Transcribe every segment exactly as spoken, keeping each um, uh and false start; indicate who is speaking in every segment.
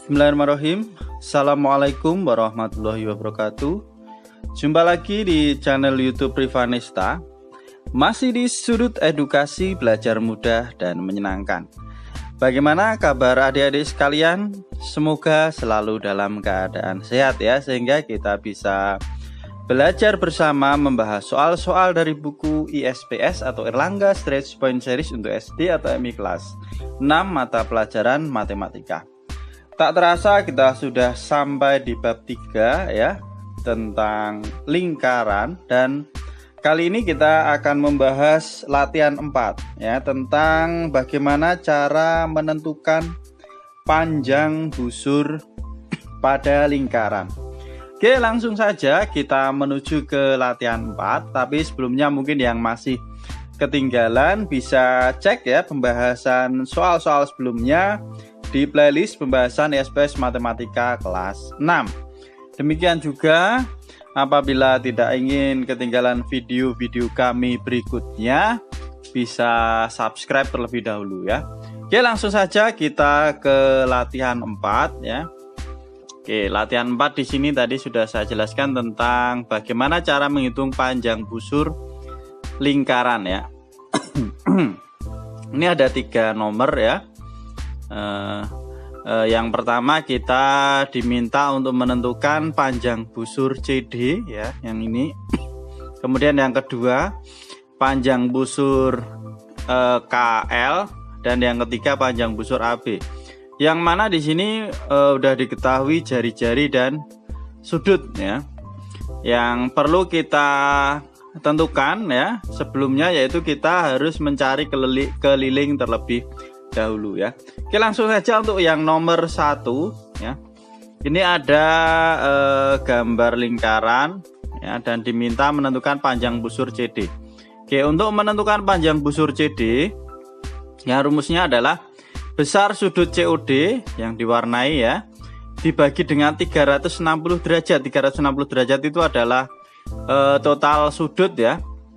Speaker 1: Bismillahirrahmanirrahim. Assalamualaikum warahmatullahi wabarakatuh. Jumpa lagi di channel YouTube Privanesta. Masih di sudut edukasi belajar mudah dan menyenangkan. Bagaimana kabar adik-adik sekalian? Semoga selalu dalam keadaan sehat ya, sehingga kita bisa belajar bersama membahas soal-soal dari buku I S P S atau Erlangga Stretch Point Series untuk S D atau M I kelas enam mata pelajaran matematika. Tak terasa kita sudah sampai di bab tiga ya, tentang lingkaran, dan kali ini kita akan membahas latihan empat ya, tentang bagaimana cara menentukan panjang busur pada lingkaran. Oke, langsung saja kita menuju ke latihan empat. Tapi sebelumnya mungkin yang masih ketinggalan bisa cek ya pembahasan soal-soal sebelumnya di playlist pembahasan I S P S Matematika kelas enam. Demikian juga apabila tidak ingin ketinggalan video-video kami berikutnya, bisa subscribe terlebih dahulu ya. Oke, langsung saja kita ke latihan empat ya. Oke, latihan empat di sini tadi sudah saya jelaskan tentang bagaimana cara menghitung panjang busur lingkaran ya. Ini ada tiga nomor ya. Uh, uh, yang pertama kita diminta untuk menentukan panjang busur C D ya, yang ini. Kemudian yang kedua panjang busur uh, K L, dan yang ketiga panjang busur A B. Yang mana di sini uh, udah diketahui jari-jari dan sudut ya. Yang perlu kita tentukan ya sebelumnya, yaitu kita harus mencari keliling, keliling terlebih dahulu ya. Oke, langsung saja untuk yang nomor satu ya. Ini ada uh, gambar lingkaran ya, dan diminta menentukan panjang busur C D. Oke, untuk menentukan panjang busur C D ya, rumusnya adalah besar sudut C O D yang diwarnai ya, dibagi dengan tiga ratus enam puluh derajat. tiga ratus enam puluh derajat itu adalah e, total sudut ya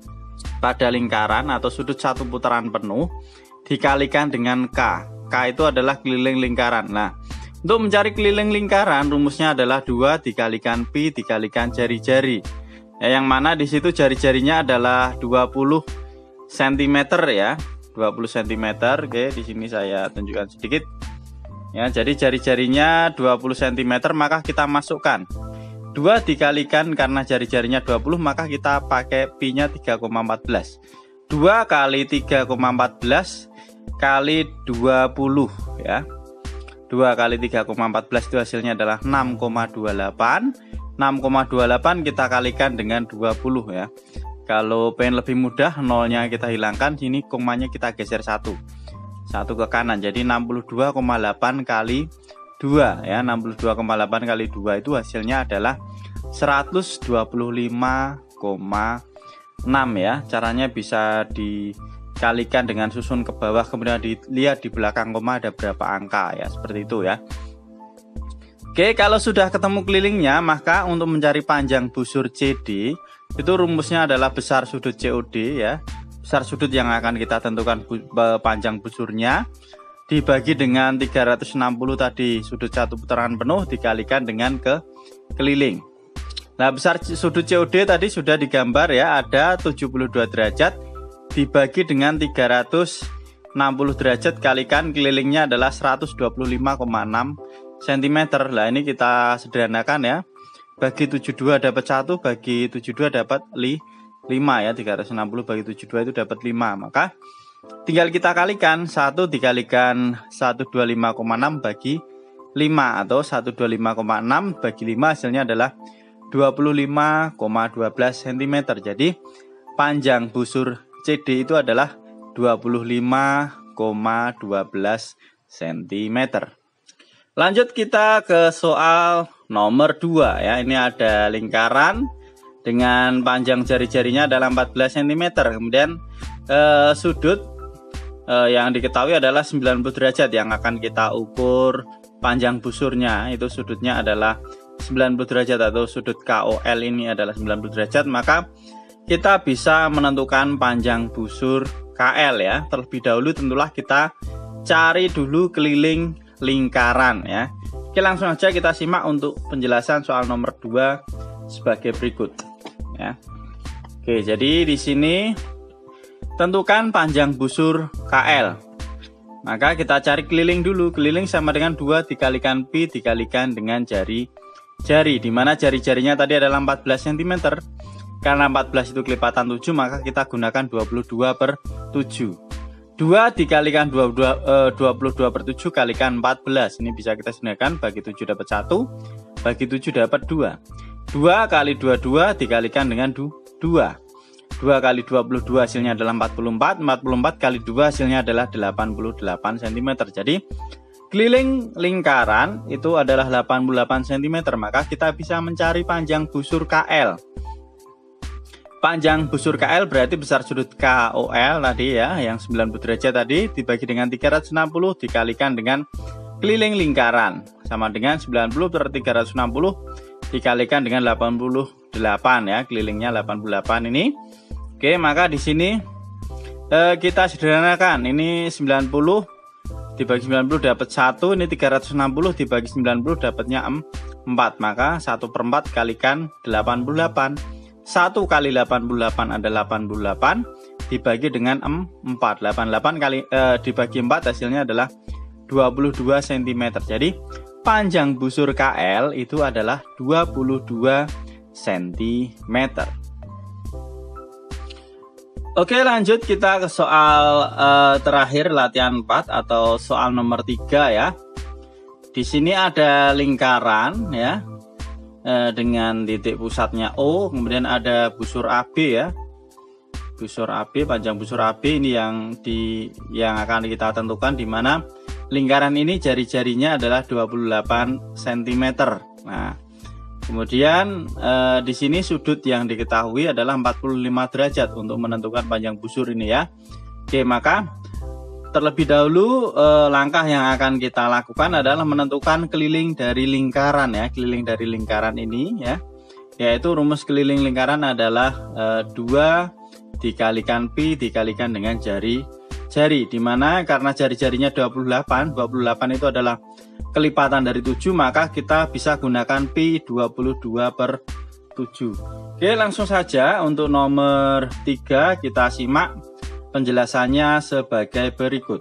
Speaker 1: pada lingkaran, atau sudut satu putaran penuh, dikalikan dengan K. K itu adalah keliling lingkaran. Nah, untuk mencari keliling lingkaran rumusnya adalah dua dikalikan pi dikalikan jari-jari. Ya, yang mana di situ jari-jarinya adalah dua puluh sentimeter ya. dua puluh sentimeter. Oke, di sini saya tunjukkan sedikit. Ya, jadi jari-jarinya dua puluh sentimeter, maka kita masukkan dua dikalikan, karena jari-jarinya dua puluh maka kita pakai pi-nya tiga koma empat belas. dua kali tiga koma empat belas kali dua puluh ya. dua kali tiga koma empat belas itu hasilnya adalah enam koma dua delapan. enam koma dua delapan kita kalikan dengan dua puluh ya. Kalau pengen lebih mudah, nolnya kita hilangkan, sini komanya kita geser satu. Satu ke kanan, jadi enam puluh dua koma delapan kali dua ya. enam puluh dua koma delapan kali dua itu hasilnya adalah seratus dua puluh lima koma enam ya. Caranya bisa dikalikan dengan susun ke bawah, kemudian dilihat di belakang koma ada berapa angka ya, seperti itu ya. Oke, kalau sudah ketemu kelilingnya, maka untuk mencari panjang busur C D itu rumusnya adalah besar sudut C O D ya. Besar sudut yang akan kita tentukan bu panjang busurnya dibagi dengan tiga ratus enam puluh tadi, sudut satu putaran penuh, dikalikan dengan ke keliling. Nah, besar sudut C O D tadi sudah digambar ya, ada tujuh puluh dua derajat dibagi dengan tiga ratus enam puluh derajat kalikan kelilingnya adalah seratus dua puluh lima koma enam sentimeter. Lah, ini kita sederhanakan ya. Bagi tujuh puluh dua dapat satu, bagi tujuh puluh dua dapat lima ya. tiga ratus enam puluh bagi tujuh puluh dua itu dapat lima. Maka tinggal kita kalikan, satu dikalikan seratus dua puluh lima koma enam bagi lima, atau seratus dua puluh lima koma enam bagi lima hasilnya adalah dua puluh lima koma satu dua sentimeter. Jadi panjang busur C D itu adalah dua puluh lima koma satu dua sentimeter. Lanjut kita ke soal nomor dua ya. Ini ada lingkaran dengan panjang jari-jarinya adalah empat belas sentimeter. Kemudian eh, sudut eh, yang diketahui adalah sembilan puluh derajat yang akan kita ukur panjang busurnya. Itu sudutnya adalah sembilan puluh derajat, atau sudut K O L ini adalah sembilan puluh derajat. Maka kita bisa menentukan panjang busur K L ya. Terlebih dahulu tentulah kita cari dulu keliling lingkaran ya. Oke, langsung aja kita simak untuk penjelasan soal nomor dua sebagai berikut ya. Oke, jadi di sini tentukan panjang busur K L. Maka kita cari keliling dulu. Keliling sama dengan dua dikalikan pi dikalikan dengan jari jari, di mana jari-jarinya tadi adalah empat belas sentimeter. Karena empat belas itu kelipatan tujuh, maka kita gunakan dua puluh dua per tujuh. dua dikalikan dua puluh dua, eh, dua puluh dua per tujuh kalikan empat belas. Ini bisa kita gunakan, bagi tujuh dapat satu, bagi tujuh dapat dua. dua kali dua puluh dua dikalikan dengan dua. dua kali dua puluh dua hasilnya adalah empat puluh empat. empat puluh empat kali dua hasilnya adalah delapan puluh delapan sentimeter. Jadi keliling lingkaran itu adalah delapan puluh delapan sentimeter. Maka kita bisa mencari panjang busur K L. Panjang busur K L berarti besar sudut K O L tadi ya, yang sembilan puluh derajat tadi dibagi dengan tiga ratus enam puluh dikalikan dengan keliling lingkaran. Sama dengan sembilan puluh per tiga ratus enam puluh dikalikan dengan delapan puluh delapan ya, kelilingnya delapan puluh delapan ini. Oke, maka di sini eh, kita sederhanakan. Ini sembilan puluh dibagi sembilan puluh dapat satu, ini tiga ratus enam puluh dibagi sembilan puluh dapatnya empat. Maka satu per empat kalikan delapan puluh delapan. satu kali delapan puluh delapan adalah delapan puluh delapan dibagi dengan empat. delapan puluh delapan kali eh, dibagi empat hasilnya adalah dua puluh dua sentimeter. Jadi panjang busur K L itu adalah dua puluh dua sentimeter. Oke, lanjut kita ke soal eh, terakhir latihan empat atau soal nomor tiga ya. Di sini ada lingkaran ya, dengan titik pusatnya O, kemudian ada busur A B ya, busur A B, panjang busur A B ini yang di yang akan kita tentukan, di mana lingkaran ini jari-jarinya adalah dua puluh delapan sentimeter. Nah, kemudian eh, di sini sudut yang diketahui adalah empat puluh lima derajat untuk menentukan panjang busur ini ya. Oke, maka terlebih dahulu eh, langkah yang akan kita lakukan adalah menentukan keliling dari lingkaran ya, keliling dari lingkaran ini ya. Yaitu rumus keliling lingkaran adalah eh, dua dikalikan pi dikalikan dengan jari jari, dimana karena jari-jarinya dua puluh delapan, dua puluh delapan itu adalah kelipatan dari tujuh, maka kita bisa gunakan pi dua puluh dua per tujuh. Oke, langsung saja untuk nomor tiga kita simak penjelasannya sebagai berikut.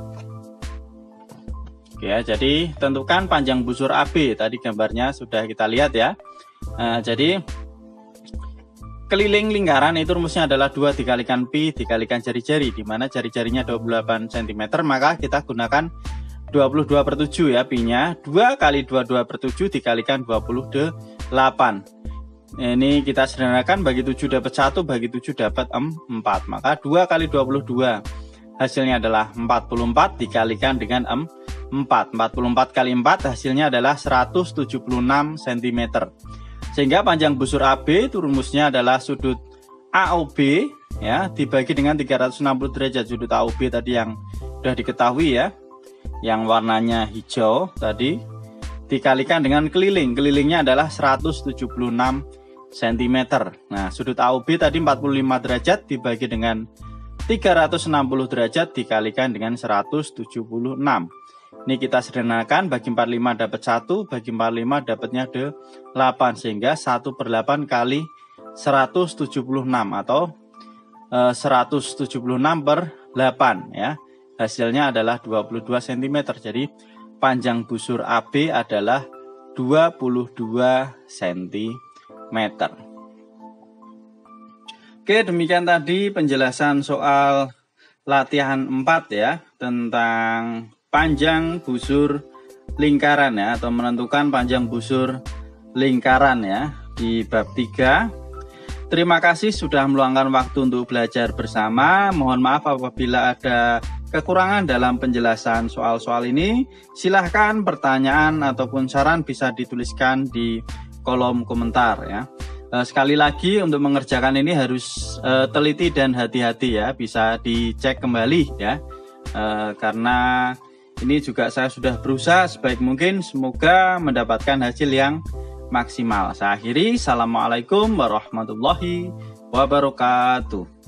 Speaker 1: Oke ya, jadi tentukan panjang busur A B. Tadi gambarnya sudah kita lihat ya. Nah, jadi keliling lingkaran itu rumusnya adalah dua dikalikan pi dikalikan jari-jari, di mana jari-jarinya dua puluh delapan sentimeter, maka kita gunakan dua puluh dua per tujuh ya, pi-nya. dua kali dua puluh dua per tujuh dikalikan dua puluh delapan. Ini kita sederhanakan, bagi tujuh dapat satu, bagi tujuh dapat empat. Maka dua kali dua puluh dua hasilnya adalah empat puluh empat dikalikan dengan empat. empat puluh empat kali empat hasilnya adalah seratus tujuh puluh enam sentimeter. Sehingga panjang busur A B itu rumusnya adalah sudut A O B ya dibagi dengan tiga ratus enam puluh derajat. Sudut A O B tadi yang sudah diketahui ya, yang warnanya hijau tadi, dikalikan dengan keliling. Kelilingnya adalah seratus tujuh puluh enam sentimeter. Nah, sudut A O B tadi empat puluh lima derajat dibagi dengan tiga ratus enam puluh derajat dikalikan dengan seratus tujuh puluh enam. Ini kita sederhanakan, bagi empat puluh lima dapat satu, bagi empat puluh lima dapatnya delapan, sehingga satu per delapan kali seratus tujuh puluh enam atau eh, seratus tujuh puluh enam per delapan ya. Hasilnya adalah dua puluh dua sentimeter. Jadi panjang busur A B adalah dua puluh dua sentimeter. Oke, demikian tadi penjelasan soal latihan empat ya, tentang panjang busur lingkaran ya, atau menentukan panjang busur lingkaran ya, di bab tiga. Terima kasih sudah meluangkan waktu untuk belajar bersama. Mohon maaf apabila ada kekurangan dalam penjelasan soal-soal ini. Silahkan pertanyaan ataupun saran bisa dituliskan di kolom komentar ya. Sekali lagi, untuk mengerjakan ini harus uh, teliti dan hati-hati ya, bisa dicek kembali ya, uh, karena ini juga saya sudah berusaha sebaik mungkin, semoga mendapatkan hasil yang maksimal. Saya akhiri, assalamualaikum warahmatullahi wabarakatuh.